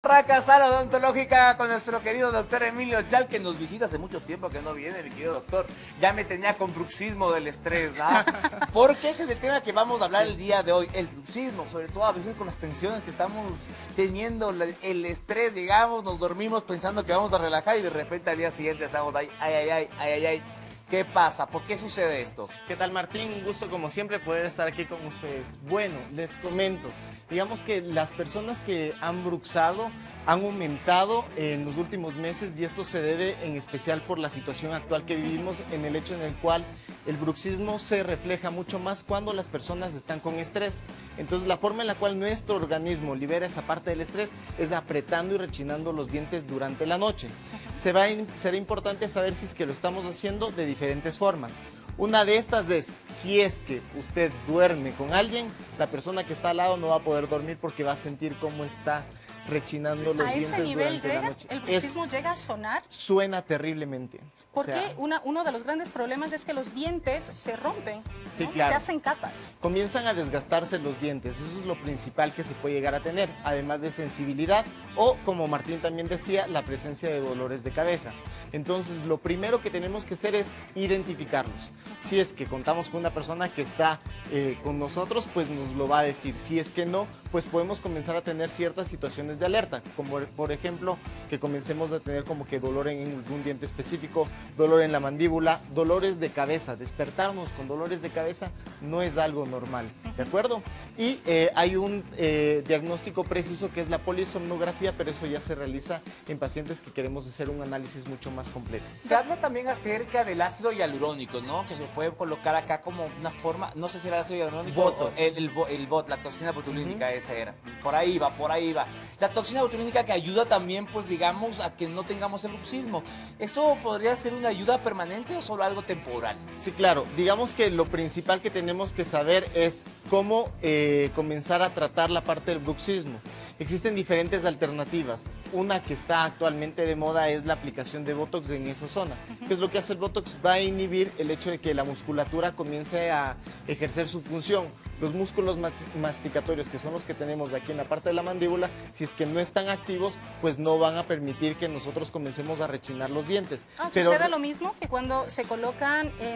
Raca Sala Odontológica con nuestro querido doctor Emilio Chal, que nos visita hace mucho tiempo que no viene, mi querido doctor. Ya me tenía con bruxismo del estrés, ¿no? Porque ese es el tema que vamos a hablar el día de hoy, el bruxismo, sobre todo a veces con las tensiones que estamos teniendo, el estrés, digamos, nos dormimos pensando que vamos a relajar y de repente al día siguiente estamos ahí, ay. ¿Qué pasa? ¿Por qué sucede esto? ¿Qué tal, Martín? Un gusto como siempre poder estar aquí con ustedes. Bueno, les comento, digamos que las personas que han bruxado han aumentado en los últimos meses y esto se debe en especial por la situación actual que vivimos, en el hecho en el cual el bruxismo se refleja mucho más cuando las personas están con estrés. Entonces la forma en la cual nuestro organismo libera esa parte del estrés es apretando y rechinando los dientes durante la noche. Será importante saber si es que lo estamos haciendo de diferentes formas. Una de estas es, si es que usted duerme con alguien, la persona que está al lado no va a poder dormir porque va a sentir cómo está rechinando los dientes durante la noche. ¿El bruxismo llega a sonar? Suena terriblemente. Porque uno de los grandes problemas es que los dientes se rompen, sí, ¿no? claro. Se hacen capas. Comienzan a desgastarse los dientes, eso es lo principal que se puede llegar a tener, además de sensibilidad o, como Martín también decía, la presencia de dolores de cabeza. Entonces, lo primero que tenemos que hacer es identificarlos. Si es que contamos con una persona que está con nosotros, pues nos lo va a decir. Si es que no, pues podemos comenzar a tener ciertas situaciones de alerta, como por ejemplo, que comencemos a tener como que dolor en algún diente específico, dolor en la mandíbula, dolores de cabeza. Despertarnos con dolores de cabeza no es algo normal, ¿de acuerdo? Y hay un diagnóstico preciso que es la polisomnografía, pero eso ya se realiza en pacientes que queremos hacer un análisis mucho más completo. Se habla también acerca del ácido hialurónico, ¿no? Que se puede colocar acá como una forma, no sé si era el ácido hialurónico Botox. El bot, la toxina botulínica, esa era. Por ahí va. La toxina botulínica que ayuda también, pues digamos, a que no tengamos el bruxismo. ¿Eso podría ser una ayuda permanente o solo algo temporal? Sí, claro. Digamos que lo principal que tenemos que saber es cómo comenzar a tratar la parte del bruxismo. Existen diferentes alternativas. Una que está actualmente de moda es la aplicación de Botox en esa zona. ¿Qué es lo que hace el Botox? Va a inhibir el hecho de que la musculatura comience a ejercer su función. Los músculos masticatorios, que son los que tenemos de aquí en la parte de la mandíbula, si es que no están activos, pues no van a permitir que nosotros comencemos a rechinar los dientes. Sucede lo mismo que cuando se colocan en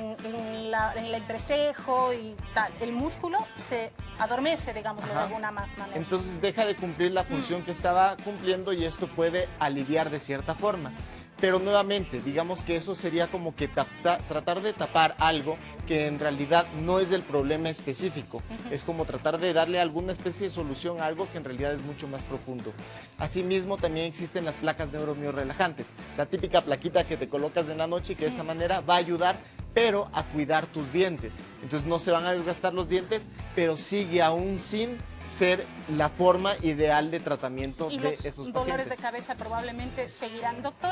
el entrecejo y tal. El músculo se adormece, digámoslo de alguna manera. Entonces deja de cumplir la función que estaba cumpliendo y esto puede aliviar de cierta forma. Pero nuevamente, digamos que eso sería como que tratar de tapar algo que en realidad no es el problema específico. Es como tratar de darle alguna especie de solución a algo que en realidad es mucho más profundo. Asimismo, también existen las placas neuromio-relajantes. La típica plaquita que te colocas en la noche y que de esa manera va a ayudar, pero a cuidar tus dientes. Entonces no se van a desgastar los dientes, pero sigue aún sin ser la forma ideal de tratamiento de esos pacientes. Los dolores de cabeza probablemente seguirán. Doctor,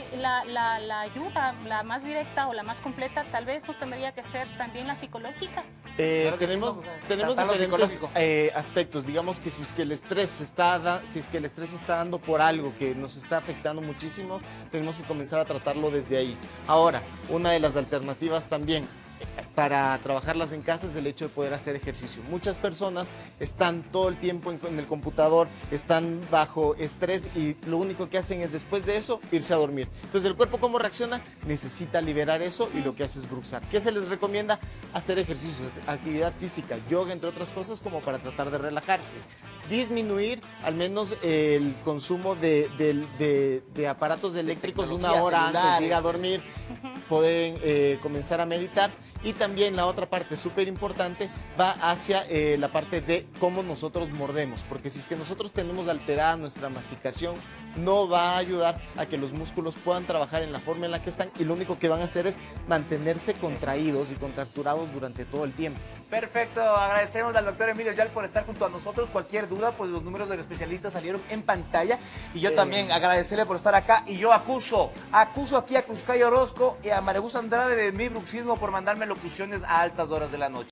la ayuda, la más directa o la más completa, tal vez nos tendría que ser también la psicológica. Claro que tenemos diferentes aspectos. Digamos que si es que el estrés está dando por algo que nos está afectando muchísimo, tenemos que comenzar a tratarlo desde ahí. Ahora, una de las alternativas también para trabajarlas en casa es el hecho de poder hacer ejercicio. Muchas personas están todo el tiempo en el computador, están bajo estrés y lo único que hacen es después de eso irse a dormir. Entonces el cuerpo, ¿cómo reacciona? Necesita liberar eso y lo que hace es bruxar. ¿Qué se les recomienda? Hacer ejercicio, actividad física, yoga, entre otras cosas, como para tratar de relajarse. Disminuir al menos el consumo de aparatos eléctricos una hora antes de ir a dormir. Pueden comenzar a meditar. Y también la otra parte súper importante va hacia la parte de cómo nosotros mordemos, porque si es que nosotros tenemos alterada nuestra masticación, no va a ayudar a que los músculos puedan trabajar en la forma en la que están y lo único que van a hacer es mantenerse contraídos y contracturados durante todo el tiempo. Perfecto, agradecemos al doctor Emilio Yal por estar junto a nosotros. Cualquier duda, pues los números del especialista salieron en pantalla. Y yo también agradecerle por estar acá. Y yo acuso aquí a Cruzcayo Orozco y a María Andrade de mi bruxismo por mandarme locuciones a altas horas de la noche.